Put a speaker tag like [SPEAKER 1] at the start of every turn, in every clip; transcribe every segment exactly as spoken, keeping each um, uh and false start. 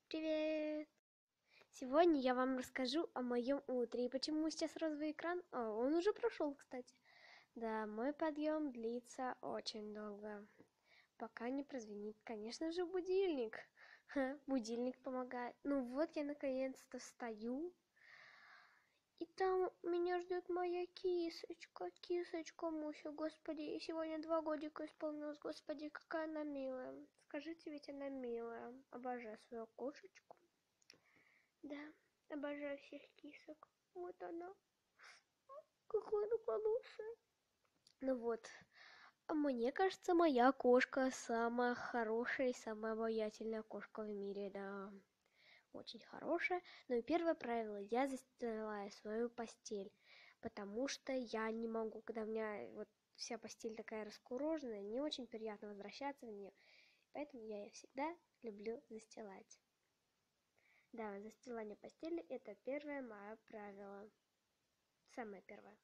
[SPEAKER 1] Привет! Сегодня я вам расскажу о моем утре. И почему сейчас розовый экран? О, он уже прошел, кстати. Да, мой подъем длится очень долго, пока не прозвенит, конечно же, будильник. Ха, будильник помогает. Ну вот я наконец-то встаю. И там меня ждет моя кисочка, кисочка Муся, господи, и сегодня два годика исполнилось, господи, какая она милая. Скажите, ведь она милая. Обожаю свою кошечку. Да, обожаю всех кисок. Вот она. Какая она хорошая. Ну вот. А мне кажется, моя кошка самая хорошая и самая обаятельная кошка в мире, да. Очень хорошая. Ну и первое правило. Я застилаю свою постель. Потому что я не могу, когда у меня вот вся постель такая раскуроженная, не очень приятно возвращаться в нее. Поэтому я ее всегда люблю застилать. Да, застилание постели — это первое мое правило. Самое первое.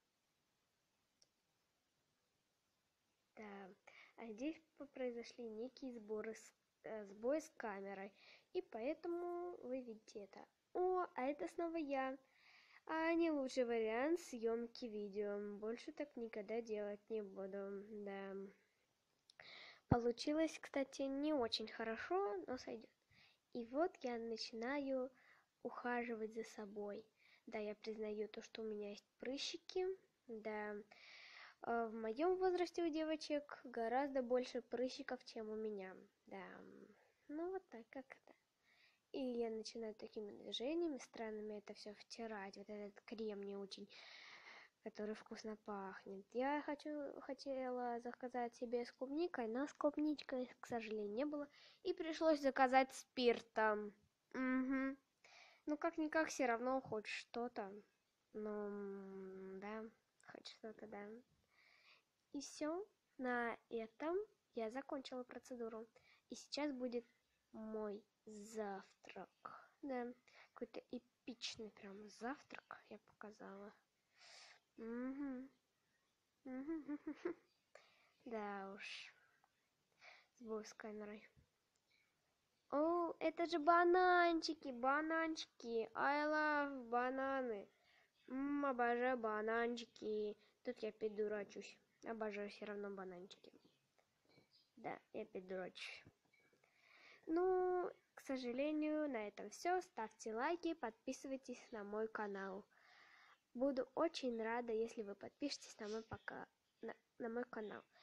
[SPEAKER 1] Да, а здесь произошли некие сборы с, э, сбой с камерой, и поэтому вы видите это. О, а это снова я. А не лучший вариант съемки видео. Больше так никогда делать не буду. Да. Получилось, кстати, не очень хорошо, но сойдет. И вот я начинаю ухаживать за собой. Да, я признаю то, что у меня есть прыщики. Да, а в моем возрасте у девочек гораздо больше прыщиков, чем у меня. Да, ну вот так как-то. И я начинаю такими движениями странными это все втирать. Вот этот крем не очень, который вкусно пахнет. Я хочу, хотела заказать себе с клубникой, но с клубничкой, к сожалению, не было. И пришлось заказать спиртом. Угу. Ну, как-никак, все равно хоть что-то. Ну, да, хоть что-то, да. И все. На этом я закончила процедуру. И сейчас будет мой завтрак. Да, какой-то эпичный прям завтрак я показала. Угу. Угу. Да уж. Сбой с камерой. О, это же бананчики, бананчики. I love бананы. Ммм, обожаю бананчики. Тут я опять дурачусь. Обожаю все равно бананчики. Да, я опять дурачусь. Ну, к сожалению, на этом все. Ставьте лайки, подписывайтесь на мой канал. Буду очень рада, если вы подпишетесь на мой, пока... на, на мой канал.